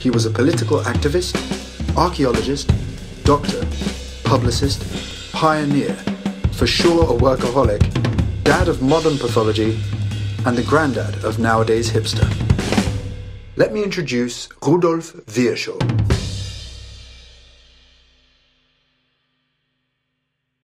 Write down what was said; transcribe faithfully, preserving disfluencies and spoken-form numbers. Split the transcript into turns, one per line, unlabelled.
He was a political activist, archaeologist, doctor, publicist, pioneer, for sure a workaholic, dad of modern pathology, and the granddad of nowadays hipster. Let me introduce Rudolf Virchow.